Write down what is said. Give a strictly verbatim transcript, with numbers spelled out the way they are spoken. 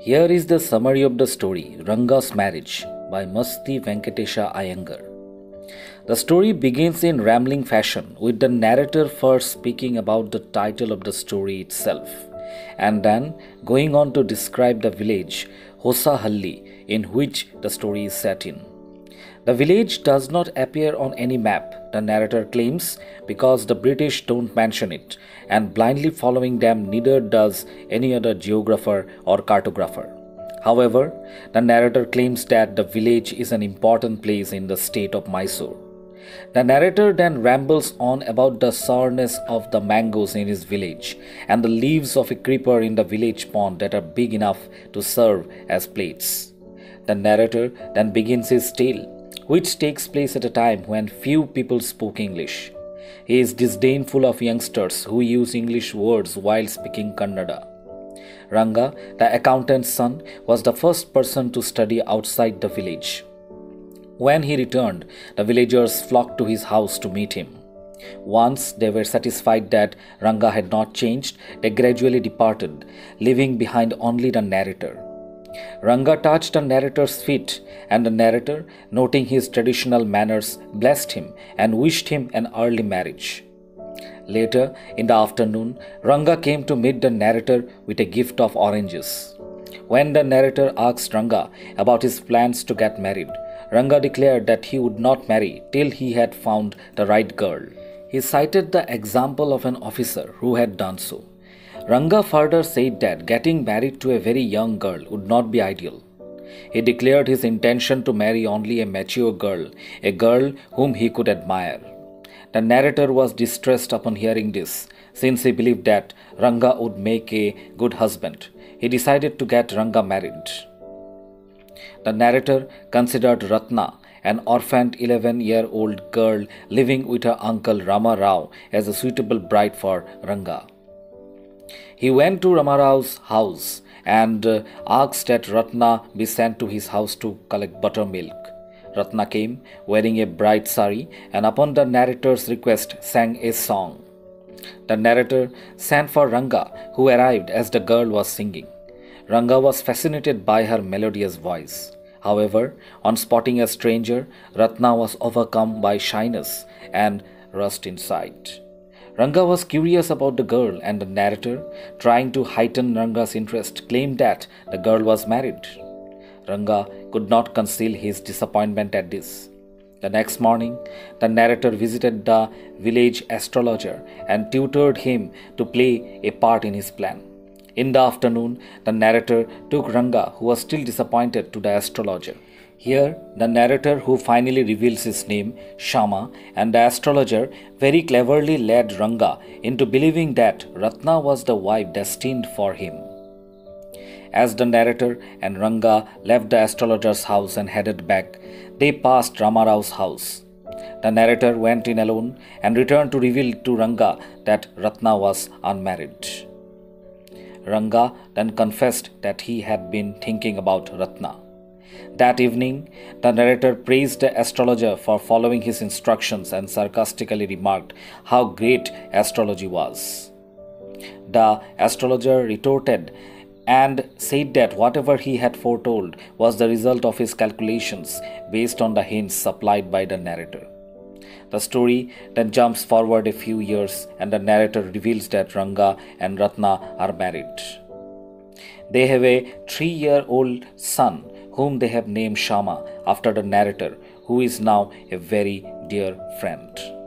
Here is the summary of the story, Ranga's Marriage by Masti Venkatesha Iyengar. The story begins in rambling fashion, with the narrator first speaking about the title of the story itself, and then going on to describe the village, Hosahalli, in which the story is set in. The village does not appear on any map, the narrator claims, because the British don't mention it, and blindly following them neither does any other geographer or cartographer. However, the narrator claims that the village is an important place in the state of Mysore. The narrator then rambles on about the sourness of the mangoes in his village and the leaves of a creeper in the village pond that are big enough to serve as plates. The narrator then begins his tale, which takes place at a time when few people spoke English. He is disdainful of youngsters who use English words while speaking Kannada. Ranga, the accountant's son, was the first person to study outside the village. When he returned, the villagers flocked to his house to meet him. Once they were satisfied that Ranga had not changed, they gradually departed, leaving behind only the narrator. Ranga touched the narrator's feet, and the narrator, noting his traditional manners, blessed him and wished him an early marriage. Later, in the afternoon, Ranga came to meet the narrator with a gift of oranges. When the narrator asked Ranga about his plans to get married, Ranga declared that he would not marry till he had found the right girl. He cited the example of an officer who had done so. Ranga further said that getting married to a very young girl would not be ideal. He declared his intention to marry only a mature girl, a girl whom he could admire. The narrator was distressed upon hearing this, since he believed that Ranga would make a good husband. He decided to get Ranga married. The narrator considered Ratna, an orphaned eleven-year-old girl living with her uncle Rama Rao, as a suitable bride for Ranga. He went to Rama Rao's house and uh, asked that Ratna be sent to his house to collect buttermilk. Ratna came wearing a bright sari and upon the narrator's request sang a song. The narrator sent for Ranga, who arrived as the girl was singing. Ranga was fascinated by her melodious voice. However, on spotting a stranger, Ratna was overcome by shyness and rushed inside. Ranga was curious about the girl, and the narrator, trying to heighten Ranga's interest, claimed that the girl was married. Ranga could not conceal his disappointment at this. The next morning, the narrator visited the village astrologer and tutored him to play a part in his plan. In the afternoon, the narrator took Ranga, who was still disappointed, to the astrologer. Here, the narrator, who finally reveals his name, Shama, and the astrologer very cleverly led Ranga into believing that Ratna was the wife destined for him. As the narrator and Ranga left the astrologer's house and headed back, they passed Rama Rao's house. The narrator went in alone and returned to reveal to Ranga that Ratna was unmarried. Ranga then confessed that he had been thinking about Ratna. That evening, the narrator praised the astrologer for following his instructions and sarcastically remarked how great astrology was. The astrologer retorted and said that whatever he had foretold was the result of his calculations based on the hints supplied by the narrator. The story then jumps forward a few years and the narrator reveals that Ranga and Ratna are married. They have a three-year-old son whom they have named Shama after the narrator, who is now a very dear friend.